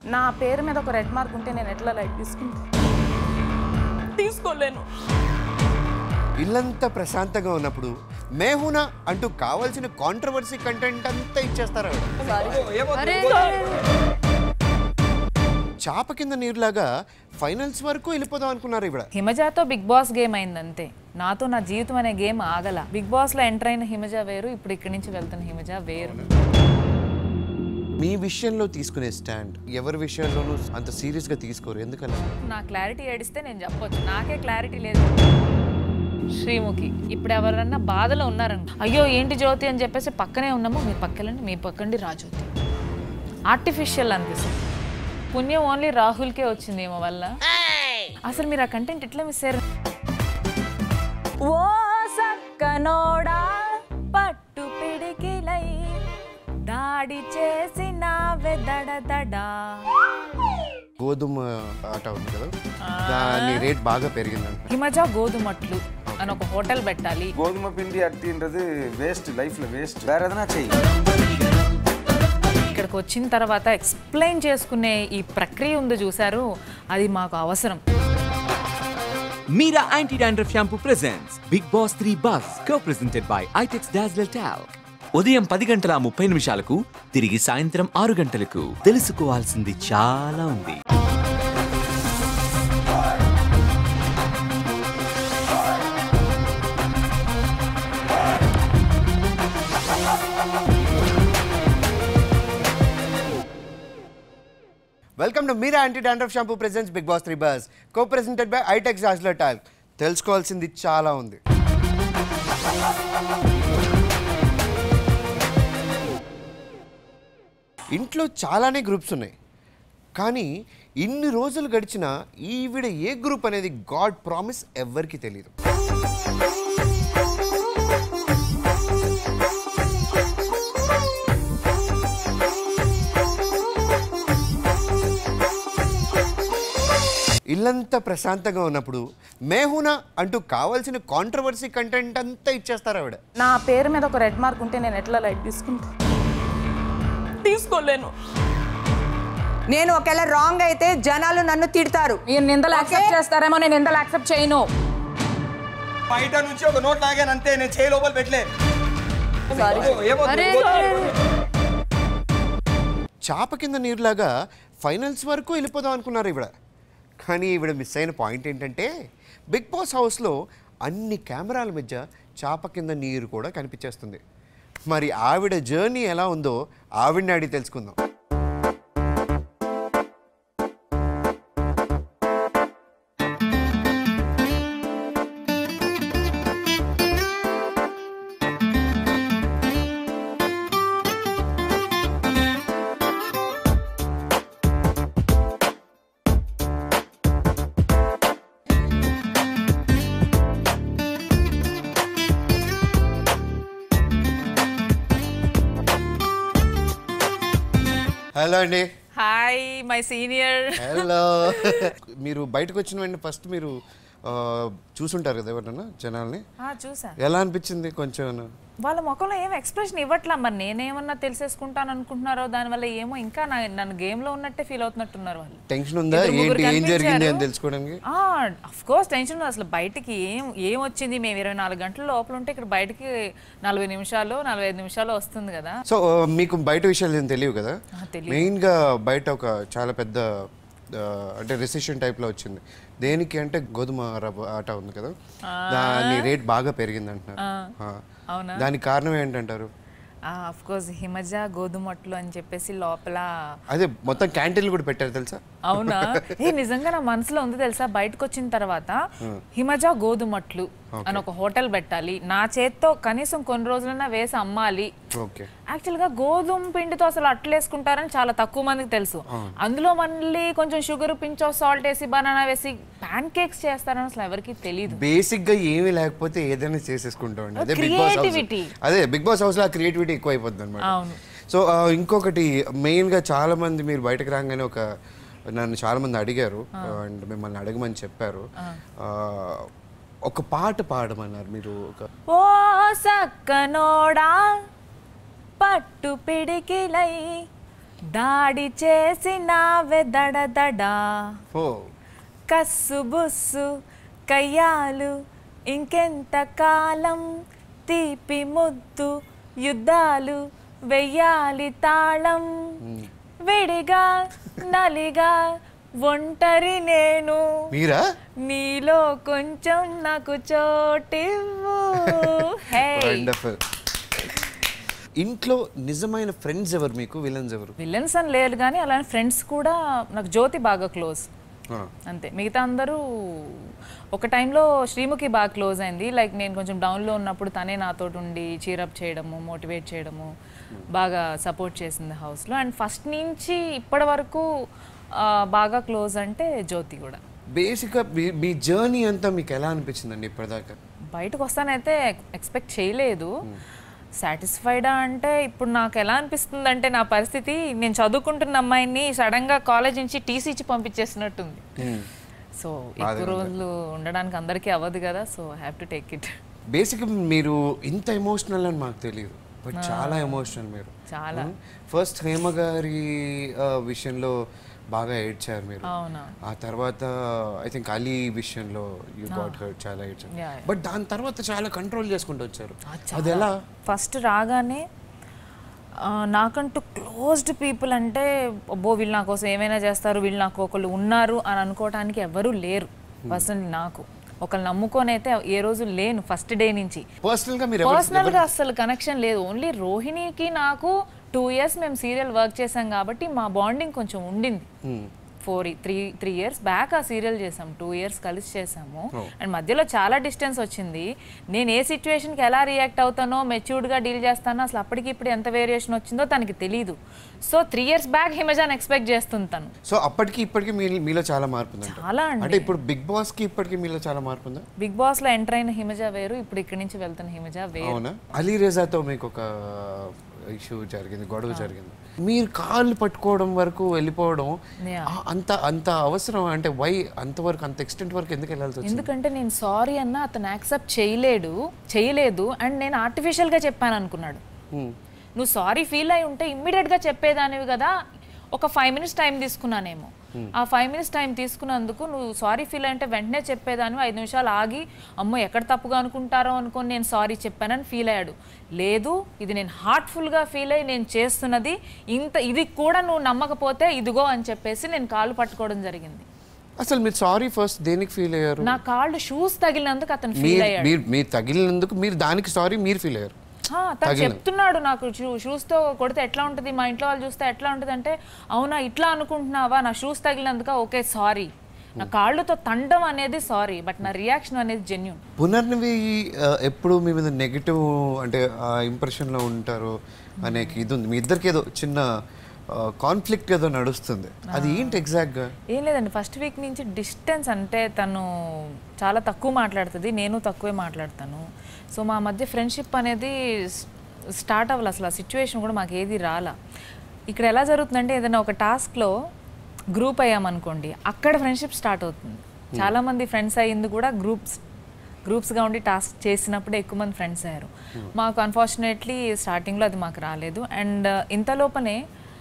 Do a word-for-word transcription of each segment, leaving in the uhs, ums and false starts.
నా పేరు మీద ఒక రెడ్ మార్క్ ఉంటే నేను ఎట్లా లైట్ తీసుకుంటా తీసుకోలేను. ఇల్లంతా ప్రశాంతంగా ఉన్నప్పుడు మేహునా అంటూ కావాల్సిన కాంట్రవర్సీ కంటెంట్ అంతా ఇచ్చేస్తారు. చాప కింద నీరులాగా ఫైనల్స్ వరకు వెళ్ళిపోదాం అనుకున్నారు. ఇక్కడ హిమజాతో బిగ్ బాస్ గేమ్ అయింది అంతే. నాతో నా జీవితం అనే గేమ్ ఆగల. బిగ్ బాస్ లో ఎంటర్ అయిన హిమజ వేరు, ఇప్పుడు ఇక్కడి నుంచి వెళ్తున్న హిమజ వేరు. మీ విషయంలో తీసుకునే స్టాండ్ ఎవరి విషయంలోనూ అంత సీరియస్ గా తీసుకోరు, ఎందుకలా? నా క్లారిటీ ఏడిస్తే నేను చెప్పొచ్చు, నాకే క్లారిటీ లేదు. శ్రీముఖి ఇప్పుడు ఎవరన్నా బాధలో ఉన్నారని అయ్యో ఏంటి జ్యోతి అని చెప్పేసి పక్కనే ఉన్నాము, మీ పక్కలండి మీ పక్కండి రాజ్యోతి. ఆర్టిఫిషియల్ అనిపిస్తుంది. పుణ్యం ఓన్లీ రాహుల్కే వచ్చింది ఏమో వల్ల. అసలు మీరు ఆ కంటెంట్ ఎట్లా మిస్ అయ్యారు? ఓ సక్కనోడా పట్టు పిడికిలై దాడి చేసిన వెదడదడా. గోధుమ ఆట ఉంది కదా, దాని రేట్ బాగా పెరిగిందంట. హిమజ గోధుమట్లు అని ఒక హోటల్ పెట్టాలి. గోధుమ పిండి అట్టింటది వేస్ట్, లైఫ్ లో వేస్ట్. వేరే ఏదైనా చెయ్యి. ఇక్కడికి వచ్చిన తర్వాత ఎక్స్ప్లెయిన్ చేసుకునే ఈ ప్రక్రియ ఉంది చూసారు, అది మాకు అవసరం. Mira Anti-Dandruff Shampoo presents Big Boss three Buzz, co-presented by Itex Dazzler Talc. ఉదయం పది గంటల ముప్పై నిమిషాలకు తిరిగి సాయంత్రం ఆరు గంటలకు. తెలుసుకోవాల్సింది చాలా ఉంది. Welcome to Meera anti dandruff shampoo presents Bigg Boss three buzz, co presented by Eyetex Dazzler talc. తెలుసుకోవాల్సింది చాలా ఉంది. ఇంట్లో చాలానే గ్రూప్స్ ఉన్నాయి, కానీ ఇన్ని రోజులు గడిచినా ఈవిడ ఏ గ్రూప్ అనేది గాడ్ ప్రామిస్ ఎవ్వరికి తెలియదు. ఇల్లంతా ప్రశాంతంగా ఉన్నప్పుడు మేహునా అంటూ కావాల్సిన కాంట్రవర్సీ కంటెంట్ అంతా ఇచ్చేస్తారు. ఆవిడ నా పేరు మీద ఒక రెడ్ మార్క్ ఉంటే నేను ఎట్లా లైట్ తీసుకుంటా తీసుకోలేను. నేను ఒకవేళ రాంగ్ అయితే జనాలు నన్ను తిడతారు. మీరు నిందలు యాక్సెప్ట్ చేస్తారేమో, నేను నిందలు యాక్సెప్ట్ చేయను. బయట నుంచి ఒక నోట్ లాగాను అంతే, నేను చేయి లోపల పెట్టలే. చాప కింద నీరులాగా ఫైనల్స్ వరకు వెళ్ళిపోదాం అనుకున్నారు ఇవిడ. కానీ ఈవిడ మిస్ అయిన పాయింట్ ఏంటంటే బిగ్ బాస్ హౌస్లో అన్ని కెమెరాల మధ్య చాప కింద నీరు కూడా కనిపించేస్తుంది. మరి ఆవిడ జర్నీ ఎలా ఉందో ఆవిడని అడిగి తెలుసుకుందాం. హలో అండి. Hi my senior. హలో. మీరు బయటకు వచ్చిన వెంటనే ఫస్ట్ మీరు చూసుంటారు కదా ఎవరన్నా జనాల్ని, చూసా. ఎలా అనిపించింది? కొంచెం వాళ్ళ ముఖంలో ఏం ఎక్స్ప్రెషన్ ఇవ్వట్లా. మరి నేనేమన్నా తెలిసేసుకుంటాను అనుకుంటున్నారో దానివల్ల ఏమో ఇంకా నన్ను గేమ్ లో ఉన్నట్టే ఫీల్ అవుతున్నట్టున్నారు వాళ్ళు. టెన్షన్ ఉందా ఏంటి ఏం జరిగింది అని తెలుసుకోవడానికి? ఆఫ్ కోర్స్ టెన్షన్ ఉంది. అసలు బయటికి ఏం ఏం వచ్చింది, మేము ఇరవై నాలుగు గంటల లోపల ఉంటే ఇక్కడ బయటికి నలభై నిమిషాలు నలభై ఐదు నిమిషాలు వస్తుంది కదా. సో మీకు బయట విషయాలు ఏం తెలియవు కదా. మెయిన్ గా బయట ఒక చాలా పెద్ద అంటే రిసెషన్ టైప్ లో వచ్చింది. దేనికి అంటే గోధుమ రవ్వ ఆట ఉంది కదా, దాని రేట్ బాగా పెరిగింది అంటున్నారు. దానికి కారణం ఏంటంటారు? ఆఫ్ కోర్స్ హిమజ గోధుమట్లు అని చెప్పేసి లోపల అదే మొత్తం క్యాంటీన్లు కూడా పెట్టారు తెలుసా? అవునా? ఏ నిజంగా నా మనసులో ఉంది తెలుసా. బయటకు వచ్చిన తర్వాత హిమజ గోధుమట్లు అని ఒక హోటల్ పెట్టాలి, నా చేత్తో కనీసం కొన్ని రోజులైనా వేసి అమ్మాలి. యాక్చువల్ గా గోధుమ పిండితో అసలు అట్లు వేసుకుంటారని చాలా తక్కువ మందికి తెలుసు. అందులో మళ్ళీ కొంచెం షుగర్, పించ్ ఆఫ్ సాల్ట్ వేసి బనానా వేసి ప్యాన్ కేక్స్ చేస్తారని అసలు ఎవరికి తెలియదు. బేసిక్ గా ఏమీ లేకపోతే ఏదైనా చేసేసుకుంటాం. అదే బిగ్ బాస్ హౌస్. అదే బిగ్ బాస్ హౌస్ లో క్రియేటివిటీ ఎక్కువ అయిపోతుంది అనమాట. సో ఇంకొకటి మెయిన్ గా చాలా మంది మీరు బయటకు రాగానే ఒక నన్ను చాలా మంది అడిగారు అండ్ మిమ్మల్ని అడగమని చెప్పారు. ఒక పాట పాడమన్నారు మీరు. ఒక ఓ సక్కనోడా పట్టు పిడికిలై దాడి చేసినావే దడదడా ఓ కస్సు బుస్సు కయ్యాలు ఇంకెంత కాలం తీపి ముద్దు యుద్ధాలు వెయ్యాలి తాళం విడిగా నలిగా ఒంటరి నేను మీరా నీలో కొంచెం నాకు చోటివ్వు హే వండర్ఫుల్. ఇంట్లో నిజమైన ఫ్రెండ్స్ ఎవరు మీకు, విలన్స్ ఎవరు? విలన్స్ అని లేదు కానీ అలానే ఫ్రెండ్స్ కూడా నాకు జ్యోతి బాగా క్లోజ్ అంతే. మిగతా అందరూ ఒక టైంలో శ్రీముఖి బాగా క్లోజ్ అయింది. లైక్ నేను కొంచెం డౌన్లో ఉన్నప్పుడు తనే నాతో ఉండి చీరప్ చేయడము, మోటివేట్ చేయడము బాగా సపోర్ట్ చేసింది హౌస్లో. అండ్ ఫస్ట్ నుంచి ఇప్పటి వరకు బాగా క్లోజ్ అంటే జ్యోతి కూడా. బేసిక్గా మీ జర్నీ అంతా మీకు ఎలా అనిపించిందండి ఇప్పటిదాకా? బయటకు వస్తానైతే ఎక్స్పెక్ట్ చేయలేదు. సాటిస్ఫైడా అంటే ఇప్పుడు నాకు ఎలా అనిపిస్తుంది అంటే నా పరిస్థితి నేను చదువుకుంటున్న అమ్మాయిని సడన్గా కాలేజ్ నుంచి టీసీ ఇచ్చి పంపించేసినట్టుంది. సో ఎక్కువ రోజులు ఉండడానికి అందరికీ అవ్వదు కదా, so I have to take it. బేసిక్గా మీరు ఇంత ఎమోషనల్ అని మాకు తెలియదు, బట్ చాలా ఎమోషనల్ మీరు. చాలా ఫస్ట్ హేమ గారి విషయంలో బాగా ఏడ్చారు మీరు. ఆ తర్వాత ఐ థింక్ అలీ విషయంలో యూ గాట్ హర్ట్, చాలా ఏడ్చారు. బట్ దాని తర్వాత చాలా కంట్రోల్ చేసుకుంటూ వచ్చారు. అది ఎలా? ఫస్ట్ రాగానే నాకంటూ క్లోజ్డ్ పీపుల్ అంటే అబ్బో వీళ్ళు నా కోసం ఏమైనా చేస్తారు, వీళ్ళు నాకు ఒకళ్ళు ఉన్నారు అని అనుకోవడానికి ఎవరూ లేరు. పర్సనల్లీ నాకు ఒకళ్ళు నమ్ముకొని అయితే ఏ రోజు లేను ఫస్ట్ డే నుంచి. పర్సనల్గా మీరు పర్సనల్గా అసలు కనెక్షన్ లేదు. ఓన్లీ రోహిణికి నాకు టూ ఇయర్స్ మేము సీరియల్ వర్క్ చేసాం కాబట్టి మా బాండింగ్ కొంచెం ఉండింది. Four three three years back ఆ సీరియల్ చేసాం, టూ ఇయర్స్ కలిసి చేసాము. అండ్ మధ్యలో చాలా డిస్టెన్స్ వచ్చింది. నేను ఏ సిచ్యువేషన్కి ఎలా రియాక్ట్ అవుతానో, మెచ్యూర్డ్గా డీల్ చేస్తానో అసలు అప్పటికి ఇప్పుడు ఎంత వేరియేషన్ వచ్చిందో తనకి తెలీదు. సో త్రీ ఇయర్స్ బ్యాక్ హిమజాన్ ఎక్స్పెక్ట్ చేస్తుంటాను. సో అప్పటికి ఇప్పటికి మీలో చాలా మార్పు ఉంది. చాలా అంటే ఇప్పుడు బిగ్ బాస్ కి ఇప్పటికి మీలో చాలా మార్పు ఉందా? బిగ్ బాస్ లో ఎంటర్ అయిన హిమజ వేరు, ఇప్పుడు ఇక్కడి నుంచి వెళ్తున్న హిమజ వేరు. అవునా? అలీ రేజాతో మీకు ఒక ఇష్యూ జరిగింది, గొడవ జరిగింది. మీరు కాళ్ళు పట్టుకోవడం వరకు వెళ్ళిపోవడం అంత అంత అవసరం అంటే వై అంతవరకు అంత ఎక్స్టెంట్ వరకు ఎందుకు వెళ్ళాల్సి వచ్చింది? ఎందుకంటే నేను సారీ అన్న అతను యాక్సెప్ట్ చేయలేడు చేయలేదు అండ్ నేను ఆర్టిఫిషియల్గా చెప్పాను అనుకున్నాడు. నువ్వు సారీ ఫీల్ అయి ఉంటే ఇమ్మీడియట్గా చెప్పేదానివి కదా, ఒక ఫైవ్ మినిట్స్ టైం తీసుకున్నానేమో. ఆ ఫైవ్ మినిట్స్ టైం తీసుకున్నందుకు నువ్వు సారీ ఫీల్ అంటే వెంటనే చెప్పేదాన్ని, ఐదు నిమిషాలు ఆగి అమ్మో ఎక్కడ తప్పుగా అనుకుంటారో అనుకొని నేను సారీ చెప్పానని ఫీల్ అయ్యాడు. లేదు, ఇది నేను హార్ట్ఫుల్గా ఫీల్ అయ్యి నేను చేస్తున్నది, ఇంత ఇది కూడా నువ్వు నమ్మకపోతే ఇదిగో అని చెప్పేసి నేను కాళ్ళు పట్టుకోవడం జరిగింది. అసలు మీరు సారీ ఫస్ట్ దేనికి ఫీల్ అయ్యారు? నా కాళ్ళు షూస్ తగిలినందుకు అతను ఫీల్ అయ్యాడు. మీరు తగిలినందుకు మీరు దానికి సారీ మీరు ఫీల్ అయ్యారు? తను చెప్తున్నాడు నాకు షూస్తో కొడితే ఎట్లా ఉంటుంది, మా ఇంట్లో వాళ్ళు చూస్తే ఎట్లా ఉంటుంది అంటే, అవునా ఇట్లా అనుకుంటున్నావా, నా షూస్ తగిలినందుక ఓకే సారీ. నా కాళ్ళతో తండం అనేది సారీ, బట్ నా రియాక్షన్ అనేది జెన్యూన్. పునర్నవి ఎప్పుడు మీ మీద నెగిటివ్ అంటే ఇంప్రెషన్లో ఉంటారు అనే ఇది ఉంది. మీ ఇద్దరికి ఏదో చిన్న కాన్ఫ్లిక్ట్ ఏదో నడుస్తుంది, అది ఏంటి ఎగ్జాక్ట్గా? ఏం లేదండి, ఫస్ట్ వీక్ నుంచి డిస్టెన్స్ అంటే తను చాలా తక్కువ మాట్లాడుతుంది, నేను తక్కువే మాట్లాడతాను. సో మా మధ్య ఫ్రెండ్షిప్ అనేది స్టార్ట్ అవ్వాలి, అసలు ఆ సిచ్యువేషన్ కూడా మాకు ఏది రాలా. ఇక్కడ ఎలా జరుగుతుందంటే ఏదైనా ఒక టాస్క్లో గ్రూప్ అయ్యామనుకోండి, అక్కడ ఫ్రెండ్షిప్ స్టార్ట్ అవుతుంది. చాలామంది ఫ్రెండ్స్ అయ్యింది కూడా గ్రూప్స్ గ్రూప్స్గా ఉండి టాస్క్ చేసినప్పుడే ఎక్కువ మంది ఫ్రెండ్స్ అయ్యారు. మాకు అన్ఫార్చునేట్లీ స్టార్టింగ్లో అది మాకు రాలేదు. అండ్ ఇంతలోపనే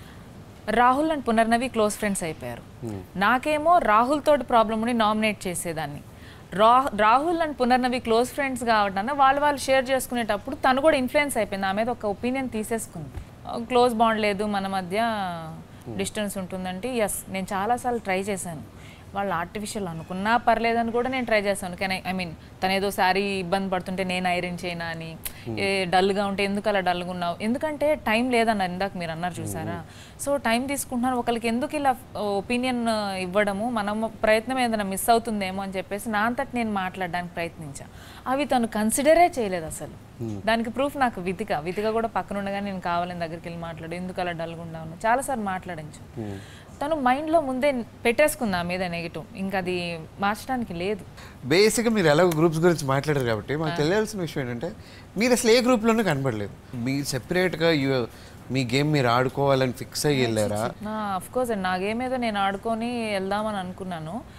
Rahul and Punarnavi close friends అయిపోయారు. నాకేమో రాహుల్ తోటి ప్రాబ్లమ్ ఉండి నామినేట్ చేసేదాన్ని. రా Rahul and Punarnavi close friends కావడం వాళ్ళు వాళ్ళు షేర్ చేసుకునేటప్పుడు తను కూడా ఇన్ఫ్లుయెన్స్ అయిపోయింది, నా మీద ఒక ఒపీనియన్ తీసేసుకుంది. క్లోజ్ బాండ్ లేదు మన మధ్య, డిస్టెన్స్ ఉంటుందంటే ఎస్ నేను చాలాసార్లు ట్రై చేశాను. వాళ్ళు ఆర్టిఫిషియల్ అనుకున్నా పర్లేదని కూడా నేను ట్రై చేస్తాను. కానీ ఐ మీన్ తను ఏదో శారీ ఇబ్బంది పడుతుంటే నేను ఐరన్ చేయనా అని, ఏ డల్గా ఉంటే ఎందుకు అలా డల్గా ఉన్నావు, ఎందుకంటే టైం లేదన్నారు ఇందాక మీరు అన్నారు చూసారా. సో టైం తీసుకుంటున్నారు, ఒకరికి ఎందుకు ఇలా ఒపీనియన్ ఇవ్వడము, మనం ప్రయత్నం ఏదైనా మిస్ అవుతుందేమో అని చెప్పేసి నా అంతటి నేను మాట్లాడడానికి ప్రయత్నించా. అవి తను కన్సిడరే చేయలేదు అసలు. దానికి ప్రూఫ్ నాకు వితిక వితిక కూడా పక్కన ఉండగా నేను కావాలని దగ్గరికి వెళ్ళి మాట్లాడు, ఎందుకు అలా డల్గా ఉన్నాను చాలాసార్లు మాట్లాడించు. తను మైండ్లో ముందే పెట్టేసుకుంది ఆ మీద నెగిటివ్, ఇంకా అది మార్చడానికి లేదు. బేసిక్గా మీరు ఎలాగో గ్రూప్స్ గురించి మాట్లాడారు కాబట్టి మాకు తెలియాల్సిన విషయం ఏంటంటే మీరు అసలు ఏ గ్రూప్లోనూ కనబడలేదు. మీరు సెపరేట్గా మీ గేమ్ మీరు ఆడుకోవాలని ఫిక్స్ అయ్యి వెళ్ళారా? అఫ్కోర్స్ అండి, నా గేమ్ ఏదో నేను ఆడుకొని వెళ్దామని అనుకున్నాను.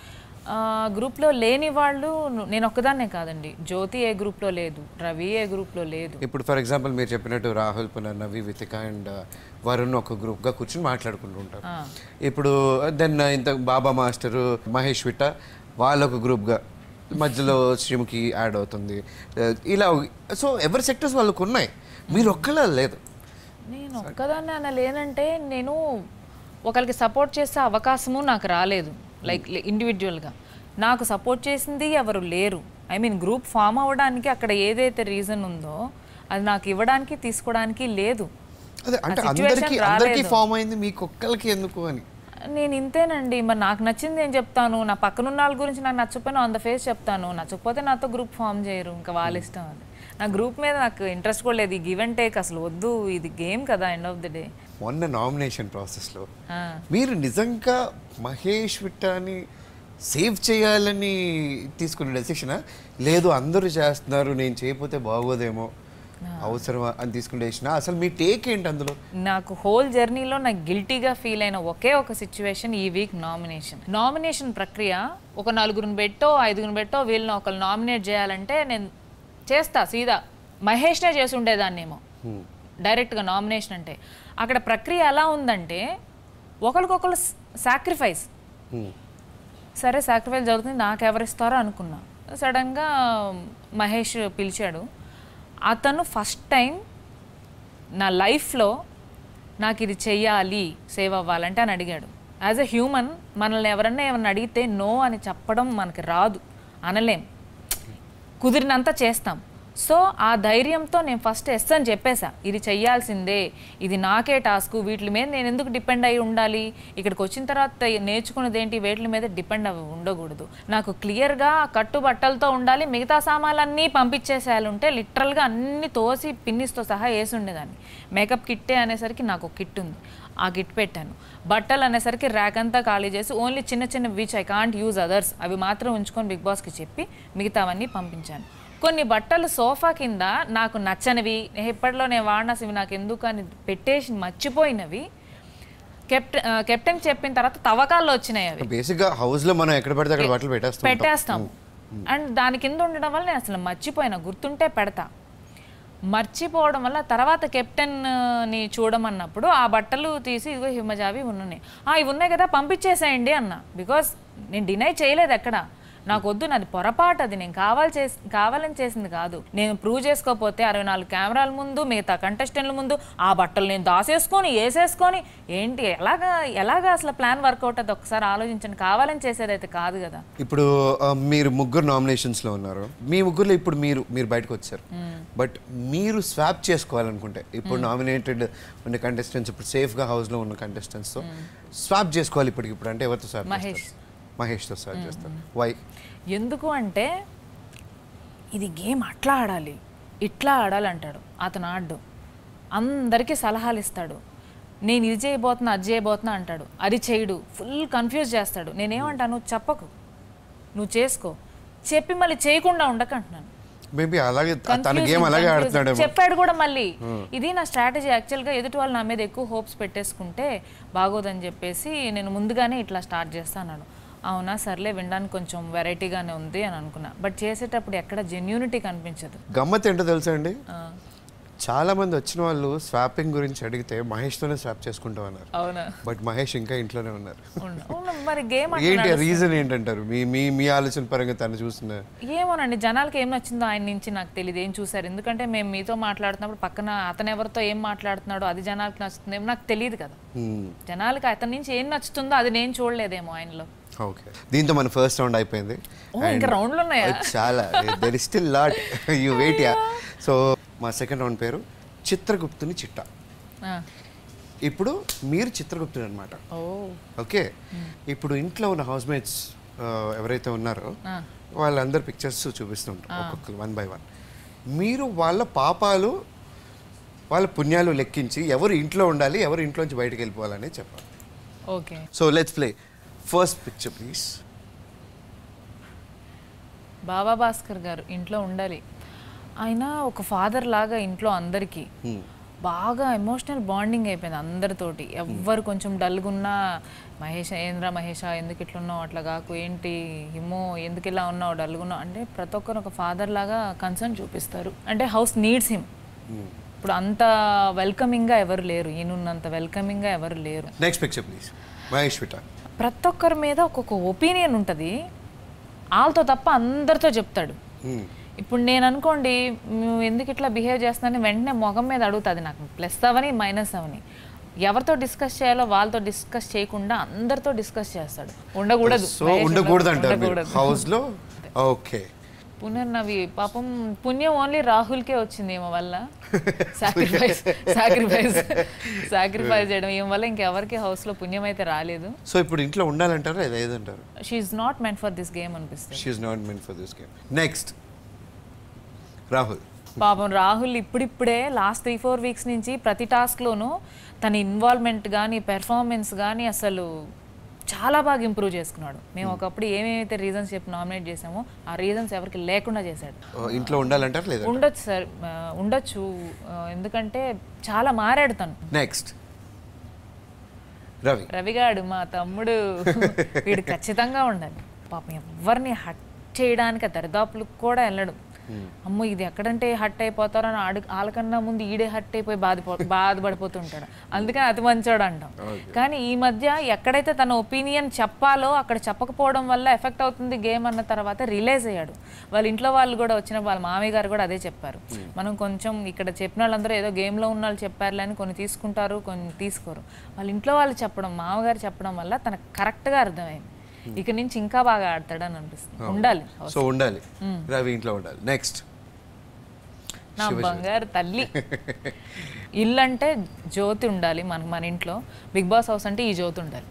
గ్రూప్లో లేని వాళ్ళు నేను ఒక్కదాన్నే కాదండి. జ్యోతి ఏ గ్రూప్లో లేదు, రవి ఏ గ్రూప్లో లేదు. ఇప్పుడు ఫర్ ఎగ్జాంపుల్ మీరు చెప్పినట్టు రాహుల్ పునర్ నవి వితిక అండ్ వరుణ్ ఒక గ్రూప్గా కూర్చొని మాట్లాడుకుంటూ ఉంటారు. ఇప్పుడు దెన్ ఇంత బాబా మాస్టరు మహేష్ విట్ట వాళ్ళు ఒక గ్రూప్గా, మధ్యలో శ్రీముఖి యాడ్ అవుతుంది. ఇలా సో ఎవరి సెక్టర్స్ వాళ్ళకు ఉన్నాయి, మీరు ఒక్కలా లేదు. నేను ఒక్కదాన్ని అన్న లేనంటే నేను ఒకరికి సపోర్ట్ చేసే అవకాశము నాకు రాలేదు. లైక్ ఇండివిజువల్గా నాకు సపోర్ట్ చేసింది ఎవరు లేరు. ఐ మీన్ గ్రూప్ ఫామ్ అవ్వడానికి అక్కడ ఏదైతే రీజన్ ఉందో అది నాకు ఇవ్వడానికి తీసుకోవడానికి లేదు. అదే అంటే అందరికీ అందరికీ ఫామ్ అయింది, మీకు ఒక్కరికి ఎందుకు అని. నేను ఇంతేనండి, మరి నాకు నచ్చింది ఏం చెప్తాను, నా పక్కనున్న వాళ్ళ గురించి నాకు నచ్చకపోయినా ఆన్ ద ఫేస్ చెప్తాను, నచ్చకపోతే నాతో గ్రూప్ ఫామ్ చేయరు, ఇంకా వాళ్ళ ఇష్టం. అది నా గ్రూప్ మీద నాకు ఇంట్రెస్ట్ కూడా లేదు. ఈ గివ్ అండ్ టేక్ అసలు వద్దు, ఇది గేమ్ కదా ఎండ్ ఆఫ్ ది డే. మొన్న నామినేషన్ ప్రాసెస్లో మీరు నిజంగా మహేష్ విట్టాని సేవ్ చేయాలని తీసుకున్న డెసిషనా, లేదు అందరూ చేస్తున్నారు నేను చేయకపోతే బాగోదేమో అవసరమా అని తీసుకునే డెసిషనా? అసలు మీ టేక్ ఏంటి అందులో? నాకు హోల్ జర్నీలో నాకు గిల్టీగా ఫీల్ అయిన ఒకే ఒక సిచ్యువేషన్ ఈ వీక్ నామినేషన్. నామినేషన్ ప్రక్రియ ఒక నలుగురిని పెట్టో ఐదుగురిని పెట్టో వీళ్ళని ఒకరు నామినేట్ చేయాలంటే నేను చేస్తా సీదా మహేష్నే చేసి ఉండేదాన్నేమో డైరెక్ట్గా నామినేషన్ అంటే. అక్కడ ప్రక్రియ ఎలా ఉందంటే ఒకరికొకరు సాక్రిఫైస్. సరే సాక్రిఫైస్ జరుగుతుంది, నాకు ఎవరిస్తారో అనుకున్నా. సడన్గా మహేష్ పిలిచాడు. అతను ఫస్ట్ టైం నా లైఫ్లో నాకు ఇది చెయ్యాలి సేవ్ అవ్వాలంటే అని అడిగాడు. యాజ్ ఎ హ్యూమన్ మనల్ని ఎవరన్నా ఏమన్నా అడిగితే నో అని చెప్పడం మనకి రాదు, అనలేం, కుదిరినంత చేస్తాం. సో ఆ ధైర్యంతో నేను ఫస్ట్ ఎస్ అని చెప్పేసా, ఇది చెయ్యాల్సిందే, ఇది నాకే టాస్క్, వీటి మీద నేను ఎందుకు డిపెండ్ అయి ఉండాలి, ఇక్కడికి వచ్చిన తర్వాత నేర్చుకున్నది ఏంటి, వీటి మీద డిపెండ్ అవి ఉండకూడదు, నాకు క్లియర్గా కట్టుబట్టలతో ఉండాలి, మిగతా సామాన్లన్నీ పంపించేసేయాలి ఉంటే లిటరల్గా అన్ని తోసి పిన్నిస్తో సహా వేసి ఉండేదాన్ని. మేకప్ కిట్టే అనేసరికి నాకు ఒక కిట్ ఉంది, ఆ కిట్ పెట్టాను. బట్టలు అనేసరికి ర్యాక్ అంతా ఖాళీ చేసి ఓన్లీ చిన్న చిన్న which I can't use others అవి మాత్రం ఉంచుకొని బిగ్ బాస్కి చెప్పి మిగతావన్నీ పంపించాను. కొన్ని బట్టలు సోఫా కింద నాకు నచ్చనివి, ఎప్పటిలో నేను వాడినవి నాకు ఎందుకు అని పెట్టేసి మర్చిపోయినవి కెప్టెన్ కెప్టెన్ చెప్పిన తర్వాత తవ్వకాల్లో వచ్చినాయి. అవి బేసిక్గా హౌస్లో మనం ఎక్కడ పడితే అక్కడ బట్టలు పెట్టేస్తాం పెట్టేస్తాం అండ్ దాని కింద ఉండడం వల్ల నేను అసలు మర్చిపోయినా, గుర్తుంటే పెడతా. మర్చిపోవడం వల్ల తర్వాత కెప్టెన్ని చూడమన్నప్పుడు ఆ బట్టలు తీసి ఇదిగో హిమజావి ఉన్నాయి, ఇవి ఉన్నాయి కదా పంపించేసేయండి అన్న. బికాస్ నేను డినై చేయలేదు ఎక్కడ, నాకు వద్దు, నాది పొరపాటు, అది నేను కావాలి చేసి కావాలని చేసింది కాదు. నేను ప్రూవ్ చేసుకోకపోతే అరవై నాలుగు కెమెరాల ముందు మిగతా కంటెస్టెంట్ల ముందు ఆ బట్టలు నేను దాసేసుకొని వేసేసుకొని ఏంటి ఎలాగా ఎలాగా అసలు ప్లాన్ వర్కౌట్ అది ఒకసారి ఆలోచించండి. కావాలని చేసేదైతే కాదు కదా. ఇప్పుడు మీరు ముగ్గురు నామినేషన్స్లో ఉన్నారు, మీ ముగ్గురులో ఇప్పుడు మీరు మీరు బయటకు వచ్చారు, బట్ మీరు స్వాప్ చేసుకోవాలనుకుంటే ఇప్పుడు నామినేటెడ్ ఉన్న కంటెస్టెంట్స్, ఇప్పుడు సేఫ్గా హౌస్లో ఉన్న కంటెస్టెంట్స్తో స్వాప్ చేసుకోవాలి ఇప్పటికి ఇప్పుడు అంటే ఎవరితో స్వాప్? మహేష్ మహేష్తో స్వాప్ చేస్తారు. వై? ఎందుకు అంటే ఇది గేమ్ అట్లా ఆడాలి ఇట్లా ఆడాలి అంటాడు అతను, ఆడు అందరికీ సలహాలు ఇస్తాడు, నేను ఇది చేయబోతున్నా అది చేయబోతున్నా అంటాడు, అది చేయడు, ఫుల్ కన్ఫ్యూజ్ చేస్తాడు. నేనేమంటాను, చెప్పకు, నువ్వు చేసుకో, చెప్పి మళ్ళీ చేయకుండా ఉండకంటున్నాను. మేబీ అలాగే తన గేమ్ అలాగే ఆడుతున్నాడు చెప్పాడు కూడా మళ్ళీ. ఇది నా స్ట్రాటజీ యాక్చువల్గా, ఎదుటి వాళ్ళు నా మీద ఎక్కువ హోప్స్ పెట్టేసుకుంటే బాగోదని చెప్పేసి నేను ముందుగానే ఇట్లా స్టార్ట్ చేస్తాను. అవునా సర్లే వినడానికి కొంచెం వెరైటీగానే ఉంది అని అనుకున్నా, బట్ చేసేటప్పుడు ఎక్కడ జెన్యూనిటీ కనిపించదు. గమ్మత్ ఏంటో తెలుసా అండి, చాలా మంది వచ్చిన వాళ్ళు స్వాపింగ్ గురించి అడిగితే మహేష్తోనే స్వాప్ చేసుకుంటాం అన్నారు. అవునా? బట్ మహేష్ ఇంకా ఇంట్లోనే ఉన్నారు. మరి గేమ్ ఏంటి రీజన్ ఏంటంటారు? మీ మీ మీ ఆలోచన పరంగా తను చూస్తున్నా ఏమోనండి, జనాలకి ఏం నచ్చిందో ఆయన నుంచి నాకు తెలియదు, ఏం చూసారు. ఎందుకంటే మేము మీతో మాట్లాడుతున్నప్పుడు పక్కన అతను ఎవరితో ఏం మాట్లాడుతున్నాడో అది జనాలకి నచ్చుతుందేమో నాకు తెలియదు కదా. జనాలకి అతని నుంచి ఏం నచ్చుతుందో అది నేను చూడలేదేమో ఆయనలో. ఓకే, దీంతో మన ఫస్ట్ రౌండ్ అయిపోయింది. ఇంకా రౌండ్లు ఉన్నాయా? చాలా, there is still lot, you wait ya. So మా సెకండ్ రౌండ్ పేరు చిత్రగుప్తుని చిట్టా. ఇప్పుడు మీరు చిత్రగుప్తుడు అనమాట. ఓకే, ఇప్పుడు ఇంట్లో ఉన్న హౌస్ మేట్స్ ఎవరైతే ఉన్నారో వాళ్ళందరు పిక్చర్స్ చూపిస్తుంటారు ఒక్కొక్కరు వన్ బై వన్. మీరు వాళ్ళ పాపాలు వాళ్ళ పుణ్యాలు లెక్కించి ఎవరు ఇంట్లో ఉండాలి ఎవరు ఇంట్లోంచి బయటకు వెళ్ళిపోవాలని చెప్పాలి. Okay, so let's play. First picture please. Baba Bhaskar గారు ఇంట్లో ఉండాలి. ఆయన ఒక ఫాదర్ లాగా ఇంట్లో అందరికీ బాగా ఎమోషనల్ బాండింగ్ అయిపోయింది అందరితోటి. ఎవ్వరు కొంచెం డల్గా ఉన్నా మహేష్ ఏంద్ర మహేష ఎందుకు ఇట్లున్నావు అట్లా కాకు ఏంటి హిమో ఎందుకు ఇలా ఉన్నావు డల్గా ఉన్నావు అంటే ప్రతి ఒక్కరు ఒక ఫాదర్ లాగా కన్సర్న్ చూపిస్తారు. అంటే హౌస్ నీడ్స్ హిమ్. ఇప్పుడు అంత వెల్కమింగ్గా ఎవరు లేరు, ఈయనున్నంత వెల్కమింగ్గా ఎవరు లేరు. Next picture please. మహేష్ విట ప్రతి ఒక్కరి మీద ఒక్కొక్క ఒపీనియన్ ఉంటుంది, వాళ్ళతో తప్ప అందరితో చెప్తాడు. ఇప్పుడు నేను అనుకోండి నువ్వు ఎందుకు ఇట్లా బిహేవ్ చేస్తున్నానని వెంటనే మొగం మీద అడుగుతుంది, నాకు ప్లస్ అవని మైనస్ అవని. ఎవరితో డిస్కస్ చేయాలో వాళ్ళతో డిస్కస్ చేయకుండా అందరితో డిస్కస్ చేస్తాడు. ఉండకూడదు ఉండకూడదు అంటారు హౌస్ లో. ఓకే. పునర్నవి పాపం పుణ్యం ఓన్లీ రాహుల్కే వచ్చింది ఏమో వల్ల. సాక్రిఫైస్ సాక్రిఫైస్ సాక్రిఫైస్ చేయడం ఏం వల్ల ఇంకెవరికి హౌస్ లో పుణ్యం అయితే రాలేదు. సో ఇప్పుడు ఇంట్లో ఉండాలంటారా లేదా ఏదంటారు? She is not meant for this game అనిపిస్తుంది. She is not meant for this game. Next Rahul. పాపం రాహుల్ ఇప్పుడిప్పుడే లాస్ట్ త్రీ ఫోర్ వీక్స్ నుంచి ప్రతి టాస్క్లోనూ తన ఇన్వాల్వ్మెంట్ కానీ పెర్ఫార్మెన్స్ కానీ అసలు చాలా బాగా ఇంప్రూవ్ చేసుకున్నాడు. మేము ఒకప్పుడు ఏమేమైతే రీజన్స్ చెప్పి నామినేట్ చేసామో ఆ రీజన్స్ ఎవరికి లేకుండా చేశాడు. ఇంట్లో ఉండాలంటారు లేదా? ఉండొచ్చు సార్, ఉండొచ్చు, ఎందుకంటే చాలా మారాడు తను. నెక్స్ట్ రవి. రవిగాడు మా తమ్ముడు, వీడు ఖచ్చితంగా ఉండాలి. పాపం ఎవరిని హట్ చేయడానికి దరిదాపులకు కూడా వెళ్ళడు. అమ్మో ఇది ఎక్కడంటే హట్ అయిపోతారో అని ఆడు వాళ్ళకన్నా ముందు ఈడే హట్ అయిపోయి బాధపో బాధపడిపోతుంటాడు. అందుకని అతి మంచోడు అంటాం. కానీ ఈ మధ్య ఎక్కడైతే తన ఒపీనియన్ చెప్పాలో అక్కడ చెప్పకపోవడం వల్ల ఎఫెక్ట్ అవుతుంది గేమ్ అన్న తర్వాత రిలైజ్ అయ్యాడు. వాళ్ళ ఇంట్లో వాళ్ళు కూడా వచ్చిన వాళ్ళ మామయ్య గారు కూడా అదే చెప్పారు, మనం కొంచెం ఇక్కడ చెప్పిన వాళ్ళందరూ ఏదో గేమ్లో ఉన్న వాళ్ళు చెప్పారులే అని కొన్ని తీసుకుంటారు కొన్ని తీసుకోరు. వాళ్ళ ఇంట్లో వాళ్ళు చెప్పడం మామగారు చెప్పడం వల్ల తనకు కరెక్ట్గా అర్థమైంది. ఇక నుంచి ఇంకా బాగా ఆడతాడని అనిపిస్తుంది. ఉండాలి, సో ఉండాలి, రవి ఇంట్లో ఉండాలి. నెక్స్ట్ నా బంగారు తల్లి. ఇల్లు అంటే జ్యోతి ఉండాలి మనకు, మన ఇంట్లో. బిగ్ బాస్ హౌస్ అంటే ఈ జ్యోతి ఉండాలి.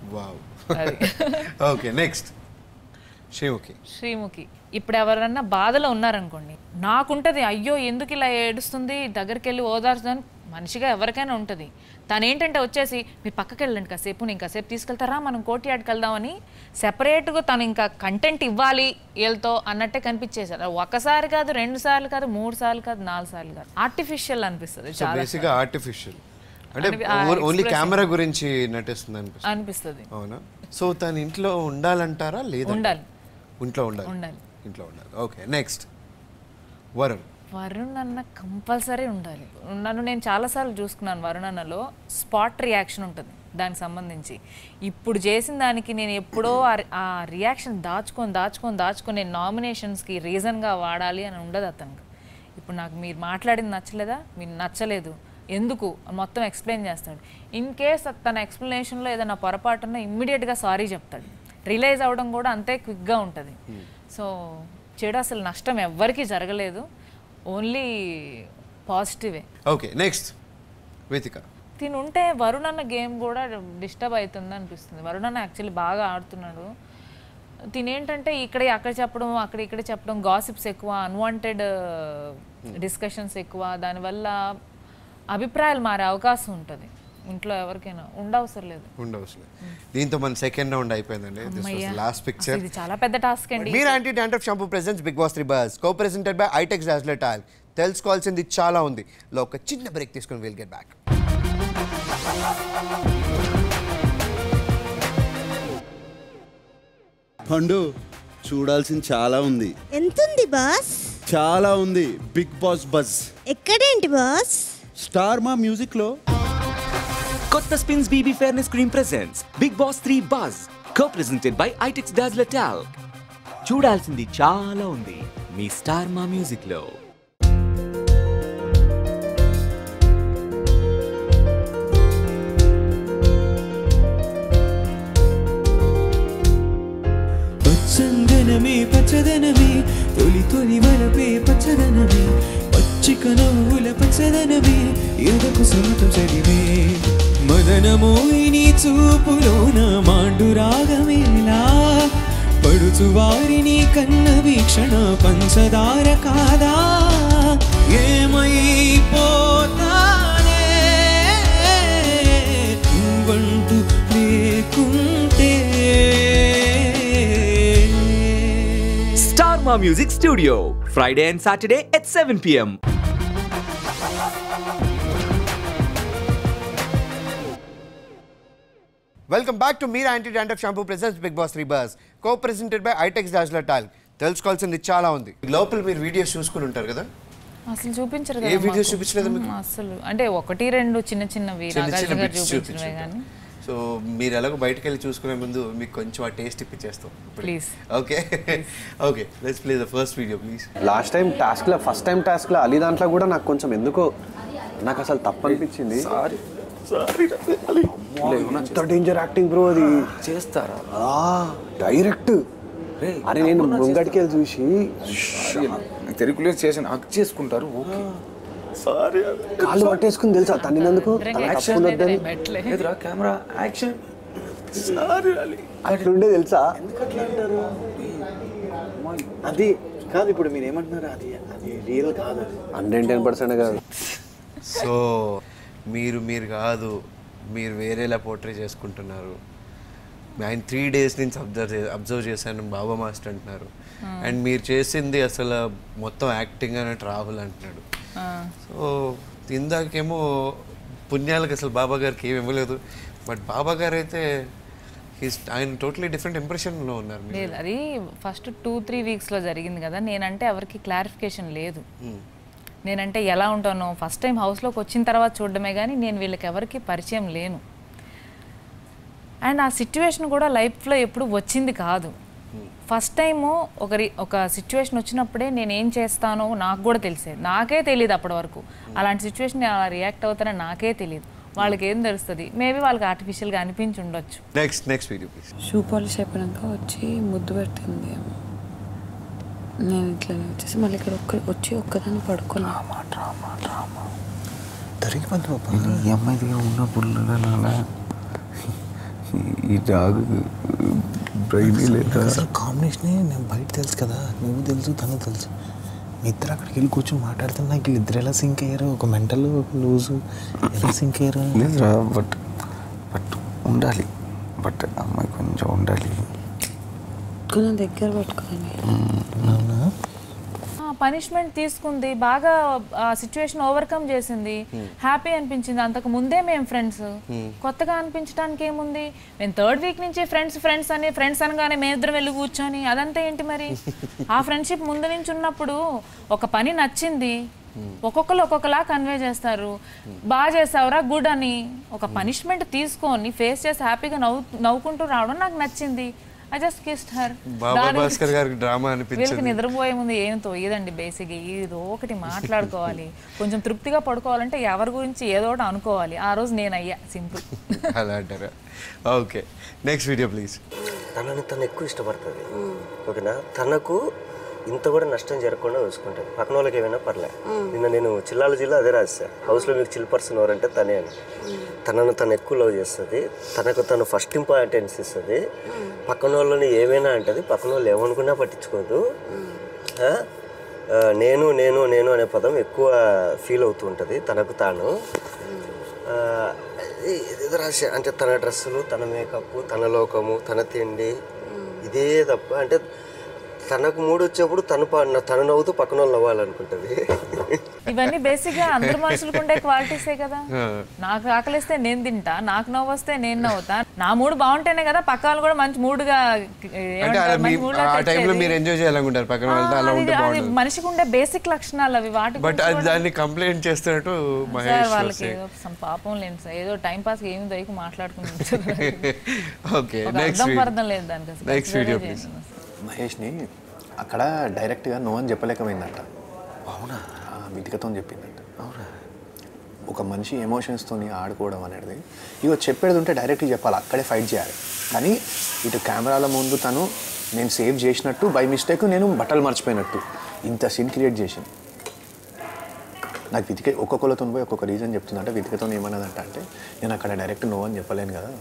ఓకే. నెక్స్ట్ శ్రీముఖి. శ్రీముఖి ఇప్పుడు ఎవరన్నా బాధలో ఉన్నారనుకోండి, నాకుంటది అయ్యో ఎందుకు ఇలా ఏడుస్తుంది దగ్గరికి వెళ్ళి ఓదార్చుదని మనిషిగా ఎవరికైనా ఉంటుంది. తను ఏంటంటే వచ్చేసి మీరు పక్కకి వెళ్ళండి కాసేపు, నేను కాసేపు తీసుకెళ్తారా మనం కోటి ఆడికి వెళ్దామని సెపరేట్గా తను ఇంకా కంటెంట్ ఇవ్వాలి వీళ్ళతో అన్నట్టే కనిపించేశారు. ఒకసారి కాదు, రెండు సార్లు కాదు, మూడు సార్లు కాదు, నాలుగు సార్లు కాదు. ఆర్టిఫిషియల్ అనిపిస్తుంది చాలా. ఆర్టిఫిషియల్ అంటే ఓన్లీ కెమెరా గురించి నటిస్తుంది అనిపిస్తుంది. అవునా? సో తన ఇంట్లో ఉండాలంటారా లేదా? ఉండాలి, ఇంట్లో ఉండాలి, ఉండాలి, ఇంట్లో ఉండాలి. ఓకే. నెక్స్ట్ వరుణ్. వరుణ్ అన్న కంపల్సరీ ఉండాలి. నన్ను నేను చాలాసార్లు చూసుకున్నాను, వరుణ్ అన్నలో స్పాట్ రియాక్షన్ ఉంటుంది దానికి సంబంధించి. ఇప్పుడు చేసిన దానికి నేను ఎప్పుడో ఆ రియాక్షన్ దాచుకొని దాచుకొని దాచుకొని నేను నామినేషన్స్కి రీజన్గా వాడాలి అని ఉండదు అతనికి. ఇప్పుడు నాకు మీరు మాట్లాడింది నచ్చలేదా, మీరు నచ్చలేదు ఎందుకు మొత్తం ఎక్స్ప్లెయిన్ చేస్తాడు. ఇన్ కేస్ తన ఎక్స్ప్లెనేషన్లో ఏదైనా పొరపాటున్నా ఇమ్మీడియట్గా సారీ చెప్తాడు. రిలైజ్ అవ్వడం కూడా అంతే క్విక్గా ఉంటుంది. సో చెడు అసలు నష్టం ఎవ్వరికీ జరగలేదు, ఓన్లీ పాజిటివే. ఓకే. నెక్స్ట్ వేదిక. తిను ఉంటే వరుణ్ అన్న గేమ్ కూడా డిస్టర్బ్ అవుతుంది అనిపిస్తుంది. వరుణ్ అన్న యాక్చువల్లీ బాగా ఆడుతున్నాడు. తినేంటంటే ఇక్కడ అక్కడ చెప్పడం అక్కడ ఇక్కడ చెప్పడం, గాసిప్స్ ఎక్కువ, అన్వాంటెడ్ డిస్కషన్స్ ఎక్కువ, దానివల్ల అభిప్రాయాలు మారే అవకాశం ఉంటుంది. ఇంట్లో ఎవరికైనా ఉండవసరం లేదు, ఉండవసరం లేదు. దీంతో మన సెకండ్ రౌండ్ అయిపోయిందండి. This was last picture. ఇది చాలా పెద్ద టాస్క్ అండి. మీరు anti dandruff shampoo presents Bigg Boss three buzz co presented by Eyetex Dazzler talc. తెలుసుకోవాల్సింది చాలా ఉంది. లో ఒక చిన్న బ్రేక్ తీసుకొని విల్ గెట్ బ్యాక్. పండు చూడాల్సింది చాలా ఉంది. ఎంతుంది బాస్? చాలా ఉంది. Bigg Boss buzz. ఎక్కడేంటి బాస్? స్టార్ మా మ్యూజిక్ లో. కొత్త Spinz BB fairness cream presents Bigg Boss three buzz co presented by Eyetex Dazzler talc. చూడాల్సింది చాలా ఉంది మీ స్టార్ మా మ్యూజిక్ లో. పచ్చందనమే పచ్చదనమే తొలి తొలి వలపే పచ్చదనమే పచ్చిక నవ్వుల పచ్చదనమే ఎదకు సొంతం చదివే మదనమోయిని చూపులోన మాండు రాగమేలా పడుచు వారిని కన్న వీక్షణ పంచదార కాదా ఏమైపోతానే నువ్వంటూ లేకుంటే. Star Ma Music Studio, Friday and Saturday at seven p m welcome back to Meera anti dandruff shampoo presents Bigg Boss three buzz co presented by Eyetex Dazzler talc. తెలుసుకోవాల్సింది చాలా ఉంది. లోపల మీరు వీడియోస్ చూసుకుని ఉంటారు కదా, అసలు చూపించరు ఏ వీడియోస్ చూపించలేదు మీకు? అసలు అంటే ఒకటి రెండు చిన్న చిన్నవి నాగార్జున గారు చూపించడమే కానీ. సో మీరు ఎలాగో బయటకు వెళ్ళి చూసుకునే ముందు మీకు కొంచెం ఆ టేస్ట్ ఇప్పించేస్తాం please. Okay okay let's play the first video please. Last time టాస్క్లో ఫస్ట్ టైం టాస్క్లో అలీ దాంట్లో కూడా నాకు కొంచెం ఎందుకో నాకు అసలు తప్పు అనిపించింది. ఎంత డేంజర్ యాక్టింగ్ బ్రో అది. చేస్తారా డైరెక్ట్ అరే నేను ముంగడికి వెళ్ళి చూసి తెలుగులో చేసి నాకు చేసుకుంటారు. ఓకే సారీ కాళ్ళు పట్టేసుకుని తెలుసా తన్నినందుకు ఎదురా కెమెరా యాక్షన్. సారీ అట్లుండే తెలుసా. అది కాదు ఇప్పుడు మీరు ఏమంటున్నారు, అది అది రియల్ కాదు, హండ్రెడ్ టెన్ పర్సెంట్ కాదు. సో మీరు మీరు కాదు, మీరు వేరేలా పోర్ట్రే చేసుకుంటున్నారు. ఆయన త్రీ డేస్ నుంచి అబ్జర్వ్ అబ్జర్వ్ చేశాను బాబా మాస్టర్ అంటున్నారు. అండ్ మీరు చేసింది అసలు మొత్తం యాక్టింగ్ అన్నట్టు రాహుల్ అంటున్నాడు. సో ఇందాకేమో పుణ్యాలకు అసలు బాబా గారికి ఏమి ఇవ్వలేదు, బట్ బాబా గారు అయితే ఆయన టోటలీ డిఫరెంట్ ఇంప్రెషన్లో ఉన్నారు. లేదు, అది ఫస్ట్ టూ త్రీ వీక్స్లో జరిగింది కదా. నేనంటే ఎవరికి క్లారిఫికేషన్ లేదు. నేనంటే ఎలా ఉంటానో ఫస్ట్ టైం హౌస్లోకి వచ్చిన తర్వాత చూడడమే కానీ నేను వీళ్ళకి ఎవరికి పరిచయం లేను. అండ్ ఆ సిచ్యువేషన్ కూడా లైఫ్లో ఎప్పుడు వచ్చింది కాదు. ఫస్ట్ టైము ఒకరి ఒక సిచ్యువేషన్ వచ్చినప్పుడే నేను ఏం చేస్తానో నాకు కూడా తెలిసేది. నాకే తెలియదు అప్పటి వరకు. అలాంటి సిచ్యువేషన్ నేను అలా రియాక్ట్ అవుతానని నాకే తెలియదు. వాళ్ళకి ఏం తెలుస్తుంది, మేబీ వాళ్ళకి ఆర్టిఫిషియల్గా అనిపించి ఉండొచ్చు. Next next video please. Shoe polish అయిపోయాక వచ్చి ముద్దు పెట్టింది. నేను ఇట్లా వచ్చేసి మళ్ళీ ఇక్కడ ఒక్క వచ్చి ఒక్కదాన్ని పడుకున్నా. ఈ అమ్మాయి దగ్గర ఉన్నప్పుడు ఈ డాగ్ బ్రెయిన్ లేదు అసలు. కాంబినేషనే నేను బయట తెలుసు కదా, నువ్వు తెలుసు తను తెలుసు. మీ ఇద్దరు అక్కడికి వెళ్ళి కూర్చొని మాట్లాడుతున్నా నాకు వీళ్ళిద్దరు ఎలా సింక్ అయ్యారు, ఒక మెంటల్ ఒక లూజు ఎలా సింక్ అయ్యారు. లేదురా బట్ బట్ ఉండాలి, బట్ అమ్మాయి కొంచెం ఉండాలి. కొంచెం దగ్గర పట్టుకోండి. అవునా పనిష్మెంట్ తీసుకుంది, బాగా ఆ సిచ్యువేషన్ ఓవర్కమ్ చేసింది, హ్యాపీ అనిపించింది. అంతకు ముందే మేము ఫ్రెండ్స్, కొత్తగా అనిపించడానికి ఏముంది? మేము థర్డ్ వీక్ నుంచి ఫ్రెండ్స్ ఫ్రెండ్స్ అని ఫ్రెండ్స్ అనగానే మేమిద్దరం వెళ్ళి కూర్చొని అదంతా ఏంటి మరి? ఆ ఫ్రెండ్షిప్ ముందు నుంచి ఉన్నప్పుడు ఒక పని నచ్చింది, ఒక్కొక్కరు ఒక్కొక్కలా కన్వే చేస్తారు. బాగా చేసావురా గుడ్ అని ఒక పనిష్మెంట్ తీసుకొని ఫేస్ చేసి హ్యాపీగా నవ్వు నవ్వుకుంటూ రావడం నాకు నచ్చింది. I just kissed her. బాబా భాస్కర్ గారికి డ్రామా అనిపించింది. వీళ్ళకి నిద్రపోయే ముందు ఏం తోయదండి బేసిక్గా. ఏదో ఒకటి మాట్లాడుకోవాలి, కొంచెం తృప్తిగా పడుకోవాలంటే ఎవరి గురించి ఏదో ఒకటి అనుకోవాలి. ఆ రోజు నేను అయ్యా సింపుల్. అలా అంటారా? Okay next video please. తనని తను ఎక్కువ ఇష్టపడుతుంది, ఓకేనా? తనకు ఇంత కూడా నష్టం జరగకుండా చూసుకుంటుంది. పక్కన వాళ్ళకి ఏమైనా పర్లే. నిన్న నేను చిల్లాల జిల్లా అదే రాసా, హౌస్లో మీకు చిల్ పర్సన్ ఎవరంటే తనే అని. తనను తను ఎక్కువ లవ్ చేస్తుంది, తనకు తను ఫస్ట్ ఇంపార్టెన్స్ ఇస్తుంది. పక్కన వాళ్ళని ఏమైనా అంటుంది, పక్కన వాళ్ళు ఏమనుకున్నా పట్టించుకోదు. నేను నేను నేను అనే పదం ఎక్కువ ఫీల్ అవుతూ ఉంటుంది తనకు తాను. ఏదో రాసా అంటే తన డ్రెస్సులు, తన మేకప్, తన లోకము, తన తిండి, ఇదే తప్ప. అంటే తనకు మూడు వచ్చేప్పుడు తను తన నవ్వుతూ పక్కన వాళ్ళు నవ్వాలనుకుంటుంది. ఇవన్నీ బేసిక్ గా అందరు మనుషులకు ఉండే క్వాలిటీసే కదా. నాకు ఆకలిస్తే నేను తింటా, నాకు నవ్వు వస్తే నేను నవ్వుతా. నా మూడు బాగుంటేనే కదా పక్క వాళ్ళు కూడా మంచి మూడుగా మనిషికి ఉండే బేసిక్ లక్షణాలు అవి. వాటి బట్ దాన్ని కంప్లైంట్ చేస్తున్నట్టు వాళ్ళకి పాపం లేదు సార్, ఏదో టైం పాస్ ఏమి దొరికి మాట్లాడుకుంటారు. అర్థం లేదు దానికి. మహేష్ని అక్కడ డైరెక్ట్గా నో అని చెప్పలేకపోయిందంట. అవునా? మితికతో చెప్పిందంట. అవునా? ఒక మనిషి ఎమోషన్స్తో ఆడుకోవడం అనేది ఇగో చెప్పేది ఉంటే డైరెక్ట్గా చెప్పాలి, అక్కడే ఫైట్ చేయాలి. కానీ ఇటు కెమెరాల ముందు తను నేను సేవ్ చేసినట్టు బై మిస్టేక్ నేను బట్టలు మర్చిపోయినట్టు ఇంత సీన్ క్రియేట్ చేసింది. నాకు వితిక ఒక్కొక్కరితో పోయి ఒక్కొక్క రీజన్ చెప్తుందంటే వితికతో ఏమన్నదంట అంటే నేను అక్కడ డైరెక్ట్ నో అని చెప్పలేను కదా.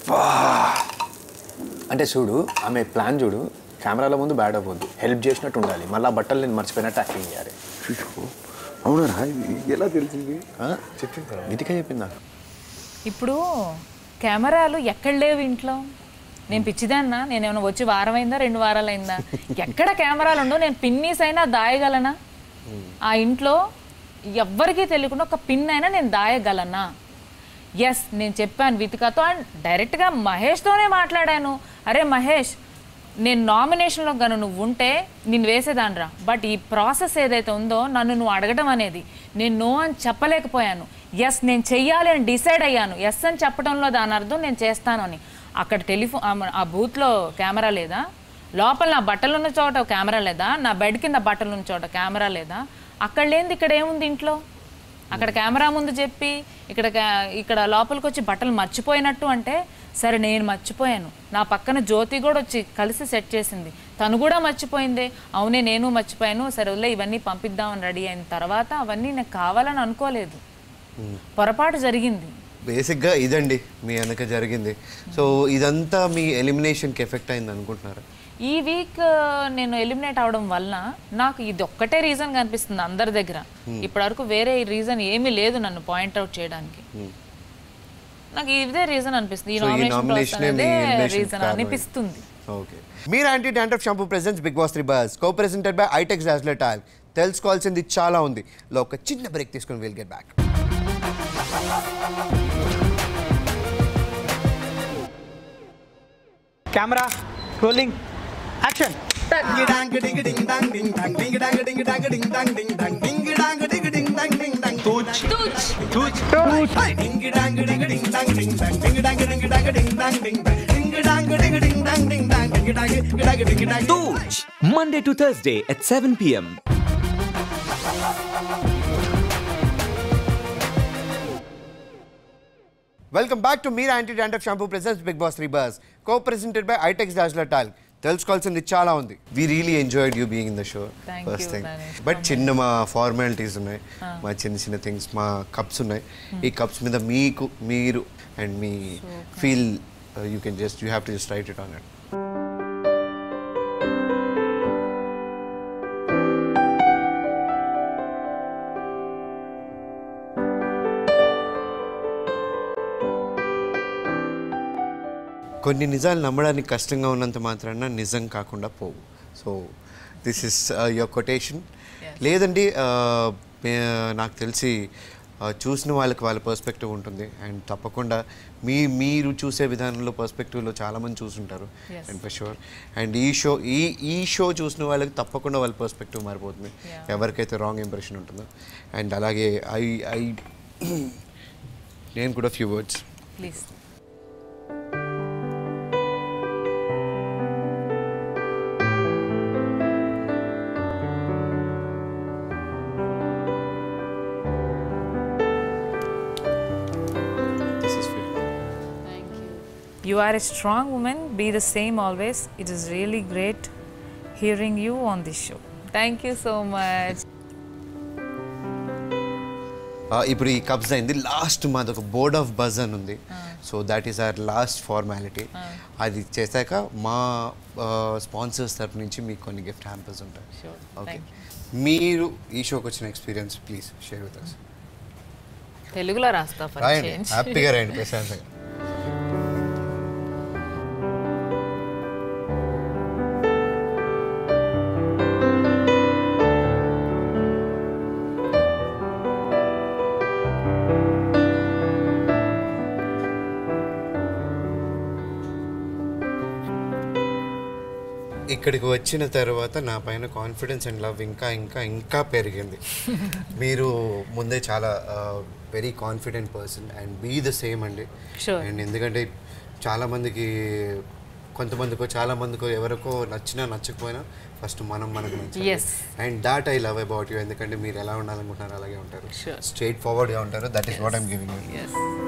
అంటే చూడు ఆమె ప్లాన్ చూడు, కెమెరాల ముందు బ్యాడ్ అవ్వద్దు, హెల్ప్ చేసినట్టు ఉండాలి, మళ్ళీ బట్టలు నేను మర్చిపోయినట్టు యాక్టింగ్ చేయాలి. అవునా? ఎలా తెలిసింది? చెప్పింది వితిక చెప్పింది నాకు. ఇప్పుడు కెమెరాలు ఎక్కడ లేవు ఇంట్లో? నేను పిచ్చిదాన్నా? నేను ఏమైనా వచ్చి వారం అయిందా రెండు వారాలు అయిందా? ఎక్కడ కెమెరాలు ఉండవు? నేను పిన్నీస్ అయినా దాయగలనా ఆ ఇంట్లో? ఎవ్వరికీ తెలియకుండా ఒక పిన్ అయినా నేను దాయగలనా? ఎస్ నేను చెప్పాను వితికతో అండ్ డైరెక్ట్గా మహేష్తోనే మాట్లాడాను. అరే మహేష్, నేను నామినేషన్లో కను నువ్వు ఉంటే నేను వేసేదాన్రా, బట్ ఈ ప్రాసెస్ ఏదైతే ఉందో నన్ను నువ్వు అడగడం అనేది నేను నో అని చెప్పలేకపోయాను. ఎస్ నేను చెయ్యాలి అని డిసైడ్ అయ్యాను. ఎస్ అని చెప్పడంలో దాని అర్థం నేను చేస్తాను అని. అక్కడ టెలిఫోన్ ఆ బూత్లో కెమెరా లేదా, లోపల నా బట్టలు ఉన్న చోట కెమెరా లేదా, నా బెడ్ కింద బట్టలు ఉన్న చోట కెమెరా లేదా, అక్కడ లేనిది ఇక్కడ ఏముంది ఇంట్లో? అక్కడ కెమెరా ముందు చెప్పి ఇక్కడ ఇక్కడ లోపలికి వచ్చి బట్టలు మర్చిపోయినట్టు అంటే సరే నేను మర్చిపోయాను, నా పక్కన జ్యోతి కూడా వచ్చి కలిసి సెట్ చేసింది, తను కూడా మర్చిపోయిందే, అవునే నేను మర్చిపోయాను, సరే వదిలే ఇవన్నీ పంపిద్దామని రెడీ అయిన తర్వాత అవన్నీ నాకు కావాలని అనుకోలేదు, పొరపాటు జరిగింది. బేసిక్గా ఇదండి మీ వెనక జరిగింది. సో ఇదంతా మీ ఎలిమినేషన్కి ఎఫెక్ట్ అయింది అనుకుంటున్నారా? ఈ వీక్ నేను ఎలిమినేట్ అవడం వల్ల నాకు ఇది ఒక్కటే రీజన్ కనిపిస్తుంది అందరి దగ్గర. ఇప్పటివరకు వేరే రీజన్ ఏమీ లేదు నన్ను పాయింట్అవుట్ చేయడానికి. నాకు ఇదే రీజన్ అనిపిస్తుంది, ఈ నామినేషన్ రీజన్ అనిపిస్తుంది. ఓకే. మీరు anti dandruff shampoo presents Bigg Boss three buzz co presented by Eyetex Dazzler talc. తెలుసుకోవాల్సింది చాలా ఉంది. లో ఒక చిన్న బ్రేక్ తీసుకొని will get back. Camera rolling action. Monday to Thursday at seven p m welcome back to Meera anti dandruff shampoo presents Bigg Boss three buzz co presented by Eyetex Dazzler talc. తెలుసుకోవాల్సింది చాలా ఉంది. We really enjoyed you being in the show first thing. But చిన్న మా formalities ఉన్నాయి, మా చిన్న చిన్న things, మా కప్స్ ఉన్నాయి. ఈ కప్స్ మీద మీకు మీరు అండ్ మీ feel you can just you have to just write it on it. కొన్ని నిజాలు నమ్మడానికి కష్టంగా ఉన్నంత మాత్రాన నిజం కాకుండా పోవు. So this is your quotation. లేదండి నాకు తెలిసి చూసిన వాళ్ళకి వాళ్ళ పర్స్పెక్టివ్ ఉంటుంది అండ్ తప్పకుండా మీ మీరు చూసే విధానంలో పర్స్పెక్టివ్లో చాలామంది చూసుంటారు అండ్ ఫర్ షూర్. అండ్ ఈ షో ఈ ఈ షో చూసిన వాళ్ళకి తప్పకుండా వాళ్ళ పర్స్పెక్టివ్ మారిపోతుంది ఎవరికైతే రాంగ్ ఇంప్రెషన్ ఉంటుందో. అండ్ అలాగే ఐ ఐ నేను కూడా few words please. You are a strong woman. Be the same always. It is really great hearing you on this show. Thank you so much. ఇప్పుడు ఈ cups అయింది. Last మాది ఒక board of buzz అని ఉంది. So that is our last formality. అది చేశాక మా స్పాన్సర్స్ తరఫు నుంచి మీకు కొన్ని గిఫ్ట్ హ్యాంపర్స్ ఉంటాయి. ఓకే, మీరు ఈ షోకి వచ్చిన experience please share with us. తెలుగులో రాస్తా ఫర్ చేంజ్. హ్యాపీగా రండి ప్రశాంతంగా. ఇక్కడికి వచ్చిన తర్వాత నా పైన కాన్ఫిడెన్స్ అండ్ లవ్ ఇంకా ఇంకా ఇంకా పెరిగింది. మీరు ముందే చాలా very confident person and be the same అండి. అండ్ ఎందుకంటే చాలామందికి కొంతమందికో చాలామందికో ఎవరికో నచ్చినా నచ్చకపోయినా ఫస్ట్ మనం మనకు నచ్చాలి. And that I love about you. ఎందుకంటే మీరు ఎలా ఉండాలనుకుంటున్నారు అలాగే ఉంటారు, స్ట్రైట్ ఫార్వర్డ్గా ఉంటారు. That is what I'm giving you.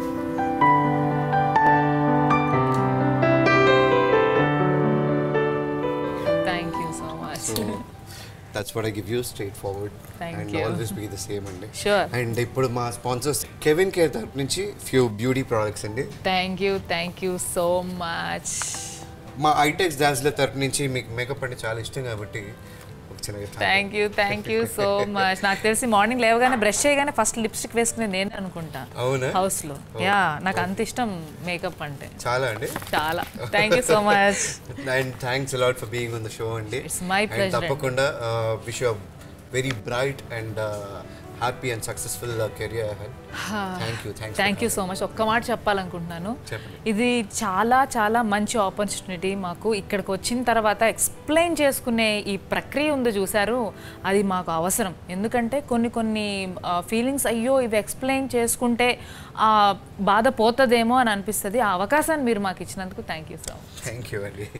So that's what I give you, straightforward. Thank and you. Always be the same andi. Sure. And ippudu ma sponsors Kevin Care taraf nunchi few beauty products andi. Thank you, thank you so much. Ma Itex Dazzler taraf nunchi meeku makeup ante chaala ishtam kabatti thank you thank you so much. నాకు తెలిసి morning లేవగానే brush చేయగానే first lipstick వేసుకునేది నేను అనుకుంటా house లో. Yeah నాకు అంత ఇష్టం మేకప్ అంటే. చాలా అండి, చాలా. Thank you so much and thanks a lot for being on the show అండి. It's my pleasure. తప్పకుండా wish you very bright and happy and successful career ahead. Thank you thanks thank you so much. ఒక్క మాట చెప్పాలనుకుంటున్నాను. చెప్పండి. ఇది చాలా చాలా మంచి ఆపర్చునిటీ మాకు. ఇక్కడికి వచ్చిన తర్వాత ఎక్స్ప్లెయిన్ చేసుకునే ఈ ప్రక్రియ ఉంది చూసారు, అది మాకు అవసరం. ఎందుకంటే కొన్ని కొన్ని ఫీలింగ్స్ అయ్యో ఇవి ఎక్స్ప్లెయిన్ చేసుకుంటే ఆ బాధ పోతుందేమో అని అనిపిస్తుంది. ఆ అవకాశాన్ని మీరు మాకు ఇచ్చినందుకు thank you so much. Thank you అండి.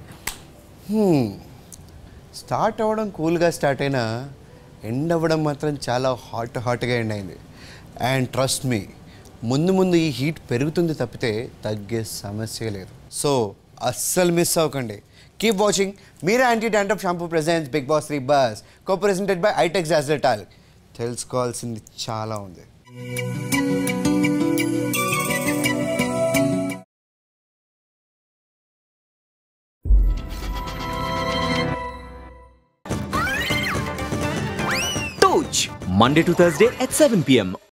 స్టార్ట్ అవ్వడం కూల్గా స్టార్ట్ అయినా ఎండ్ అవ్వడం మాత్రం చాలా హాట్ హాట్గా ఎండ్ అయింది. అండ్ ట్రస్ట్ మీ, ముందు ముందు ఈ హీట్ పెరుగుతుంది తప్పితే తగ్గే సమస్య లేదు. సో అస్సలు మిస్ అవ్వకండి. Keep watching Meera anti dandruff shampoo presents Bigg Boss three buzz, co presented by Eyetex Dazzler talc. తెలుసుకోవాల్సింది చాలా ఉంది. Monday to Thursday at seven p m